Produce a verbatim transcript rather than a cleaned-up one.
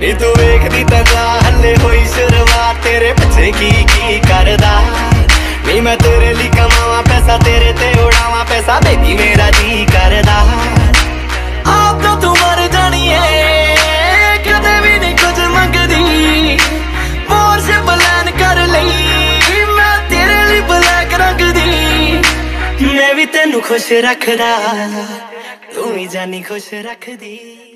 ਨੀ ਤੂੰ ਵੇਖਦੀ ਤਾਂ ਜਾ ਹੱਲੇ ਹੋਈ ਸ਼ੁਰੂਆਤ ਤੇਰੇ ਪਿੱਛੇ ਕੀ ਕੀ ਕਰਦਾ ਨੀ ਮੈਂ ਤੇਰੇ ਲਈ ਕਮਾਵਾਂ ਪੈਸਾ ਤੇਰੇ ਤੇ ਉਡਾਵਾਂ ਪੈਸਾ ਬੇਬੀ ਮੇਰਾ ਜੀ ਕਰਦਾ ਆਪ ਤਾਂ ਤੂੰ ਮਰ ਜਾਣੀ ਏ ਕਦੇ ਵੀ ਨਹੀਂ ਕੁਝ ਮੰਗਦੀ ਪੋਰਸ਼ੇ ਪਲਾਨ ਕਰ ਲਈ ਮੈਂ ਤੇਰੇ ਲਈ ਬਲੈਕ ਰੰਗ ਦੀ ਮੈਂ ਵੀ ਤੈਨੂੰ ਖੁਸ਼ ਰੱਖਦਾ ਤੂੰ ਵੀ ਜਾਨੀ ਖੁਸ਼ ਰੱਖਦੀ।